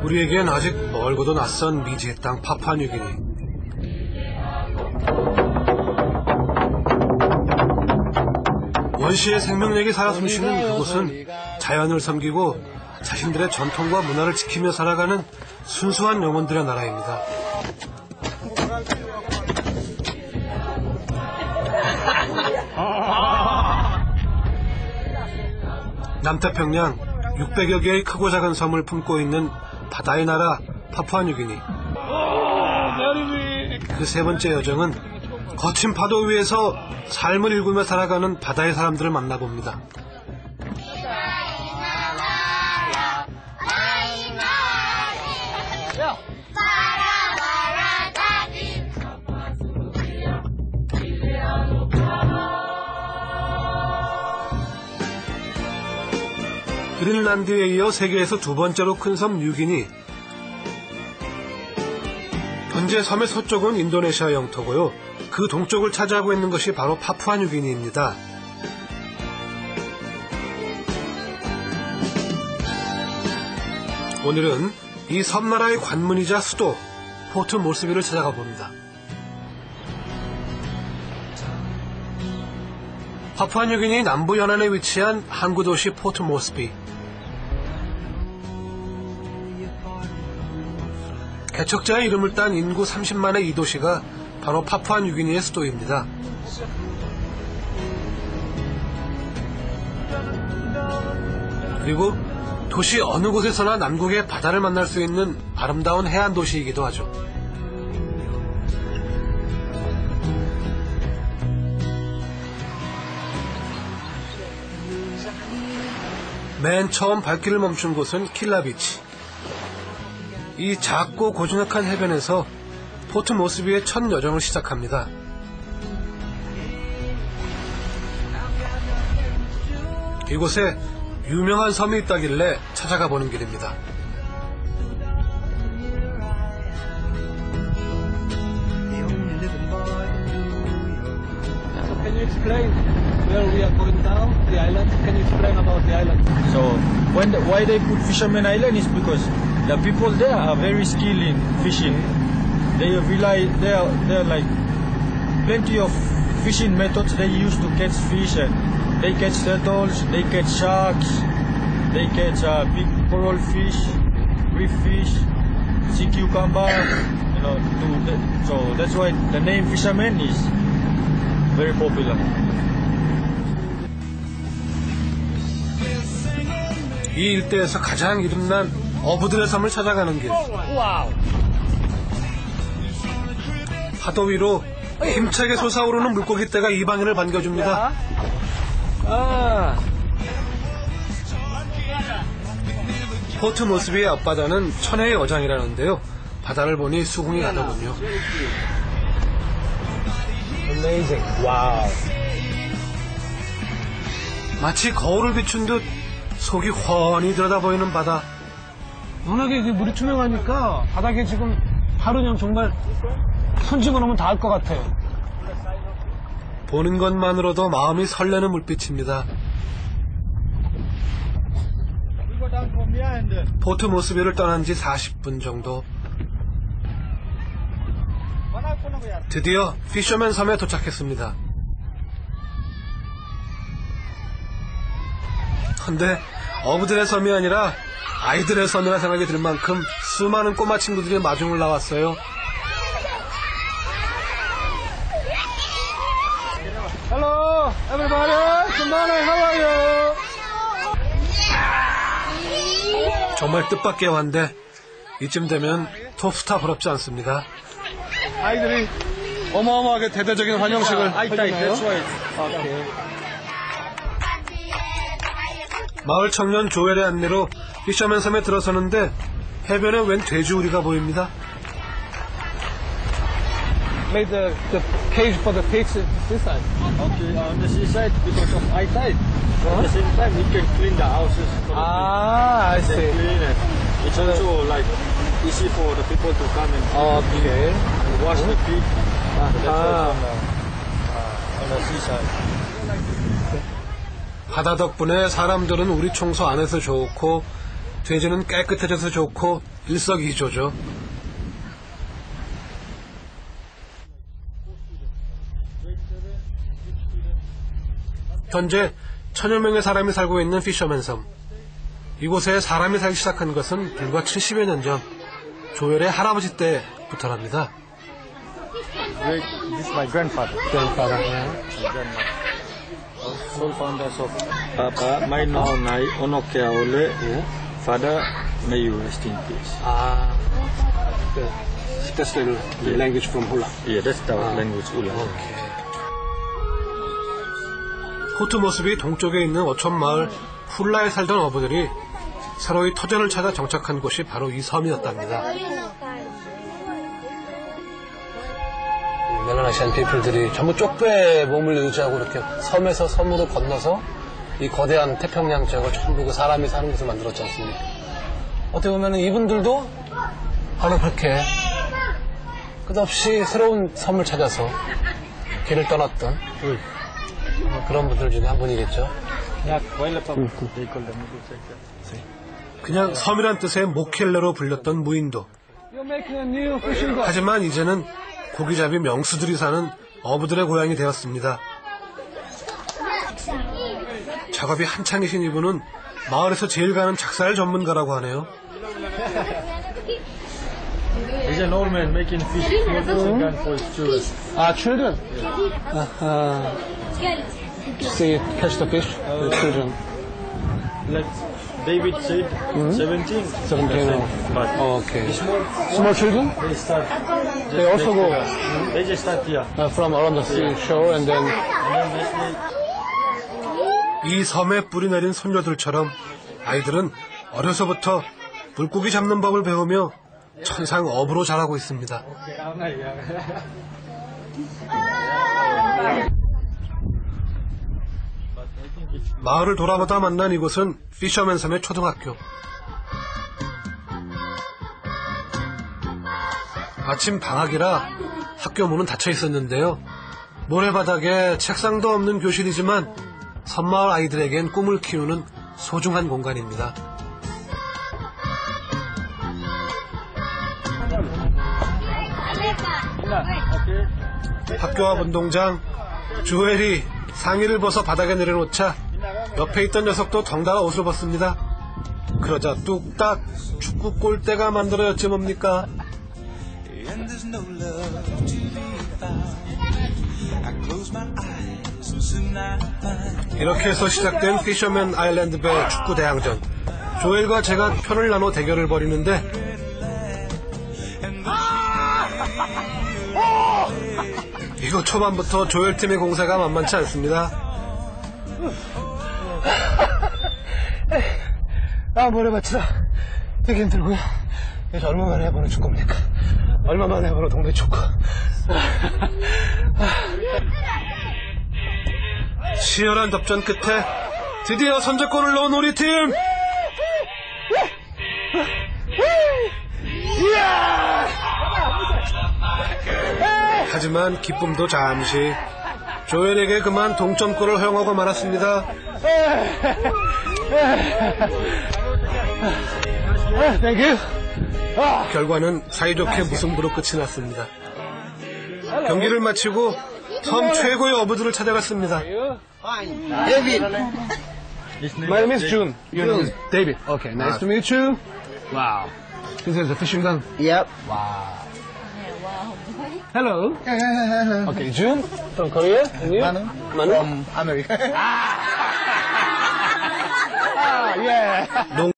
우리에겐 아직 멀고도 낯선 미지의 땅 파푸아뉴기니. 원시의 생명력이 살아 숨쉬는 그곳은 자연을 섬기고 자신들의 전통과 문화를 지키며 살아가는 순수한 영혼들의 나라입니다. 남태평양 600여 개의 크고 작은 섬을 품고 있는 바다의 나라 파푸아뉴기니. 그 세 번째 여정은 거친 파도 위에서 삶을 일구며 살아가는 바다의 사람들을 만나봅니다. 그린란드에 이어 세계에서 두 번째로 큰 섬 뉴기니. 현재 섬의 서쪽은 인도네시아 영토고요. 그 동쪽을 차지하고 있는 것이 바로 파푸아뉴기니입니다. 오늘은 이 섬나라의 관문이자 수도 포트 모스비를 찾아가 봅니다. 파푸아뉴기니 남부 연안에 위치한 항구 도시 포트 모스비. 개척자의 이름을 딴 인구 30만의 이 도시가 바로 파푸아뉴기니의 수도입니다. 그리고 도시 어느 곳에서나 남극의 바다를 만날 수 있는 아름다운 해안 도시이기도 하죠. 맨 처음 발길을 멈춘 곳은 킬라비치. 이 작고 고즈넉한 해변에서 포트 모스비의 첫 여정을 시작합니다. 이곳에 유명한 섬이 있다길래 찾아가 보는 길입니다. Can you explain where we are going down the island? Can you explain about the island? So why they put Fisherman Island is because the people there are very skilled in fishing. They rely there are like plenty of fishing methods they use to catch fish, and they catch turtles, they catch sharks, they catch big coral fish, reef fish, sea cucumber. So that's why the name Fisherman is very popular. 이 일대에서 가장 이름난 어부들의 섬을 찾아가는 길. 파도 위로 힘차게 솟아오르는 물고기떼가 이방인을 반겨줍니다. 포트 모스비의 앞바다는 천혜의 어장이라는데요. 바다를 보니 수긍이 가더군요. Amazing. Wow. 마치 거울을 비춘 듯 속이 훤히 들여다보이는 바다. 워낙에 물이 투명하니까 바닥에 지금 바로 그냥 정말 손 집어넣으면 닿을 것 같아요. 보는 것만으로도 마음이 설레는 물빛입니다. 포트 모스비를 떠난 지 40분 정도. 드디어 피셔맨 섬에 도착했습니다. 근데 어부들의 섬이 아니라 아이들의 섬이라 생각이 들 만큼 수많은 꼬마 친구들이 마중을 나왔어요. Hello, everybody. Good morning. How are you? 정말 뜻밖의 환대. 이쯤 되면 톱스타 부럽지 않습니다. 아이들이 어마어마하게 대대적인 환영식을 해주네요. 마을 청년 조엘의 안내로 피셔맨 섬에 들어서는데 해변에 웬 돼지우리가 보입니다. Made the cage for the pigs this side. Okay, on the seaside because of high tide. At the same time, you can clean the houses. I see. Clean it. It's also like easy for the people to come and Okay. wash the feet. That's why on the seaside. 바다 덕분에 사람들은 우리 청소 안 해서 좋고 돼지는 깨끗해져서 좋고 일석이조죠. 현재 1000여 명의 사람이 살고 있는 피셔맨 섬. 이곳에 사람이 살기 시작한 것은 불과 70여 년 전 조엘의 할아버지 때부터랍니다. This is my grandfather. Grandfather. Grandmother. Sole founders of Papa, my now nai Onokia Ole, father, may you rest in peace. That's the language from Hula. Yeah, that's the language Ula. 호트 모습이 동쪽에 있는 어촌 마을 훌라에 살던 어부들이 서로의 터전을 찾아 정착한 곳이 바로 이 섬이었답니다. 멜라네시안 피플들이 전부 쪽배에 몸을 유지하고 이렇게 섬에서 섬으로 건너서 이 거대한 태평양 지역을 전부 그 사람이 사는 곳을 만들었지 않습니까? 어떻게 보면 이분들도 바로 그렇게 끝없이 새로운 섬을 찾아서 길을 떠났던 그런 분들 중에 한 분이겠죠. 그냥 섬이란 뜻의 모켈레로 불렸던 무인도. 하지만 이제는 고기잡이 명수들이 사는 어부들의 고향이 되었습니다. 작업이 한창이신 이분은 마을에서 제일 가는 작살 전문가라고 하네요. He's an old man making fish gun for his children. Children? See, catch the fish, the children. Like David said, 17. 17. But Okay. small children? they start. They also go They just start here. from around the seashore and then. And then 이 섬에 뿌리 내린 손녀들처럼 아이들은 어려서부터 물고기 잡는 법을 배우며 천상 어부로 자라고 있습니다. 마을을 돌아보다 만난 이곳은 피셔맨 섬의 초등학교. 마침 방학이라 학교 문은 닫혀 있었는데요. 모래바닥에 책상도 없는 교실이지만 섬마을 아이들에겐 꿈을 키우는 소중한 공간입니다. 학교 앞 운동장, 조엘이 상의를 벗어 바닥에 내려놓자 옆에 있던 녀석도 덩달아 옷을 벗습니다. 그러자 뚝딱 축구 골대가 만들어졌지 뭡니까? 이렇게 해서 시작된 피셔맨 아일랜드 배 축구 대항전. 조엘과 제가 편을 나눠 대결을 벌이는데 이거 초반부터 조엘 팀의 공세가 만만치 않습니다. 모래밭이다. 되게 힘들고요. 그래서 얼마만에 해보는 축구입니까? 얼마만에 해보는 동네 축구. 치열한 접전 끝에 드디어 선제골을 넣은 우리 팀! 하지만 기쁨도 잠시. 조엘에게 그만 동점골을 허용하고 말았습니다. 결과는 사이좋게 무승부로 끝이 났습니다. 경기를 마치고 섬 최고의 어부들을 찾아갔습니다. David. My name is June. Your name is David. Okay, nice to meet you. Wow. This is a fishing gun. Yep. Wow. Hello. Okay, June from Korea. And you? Manu? From America. Yeah.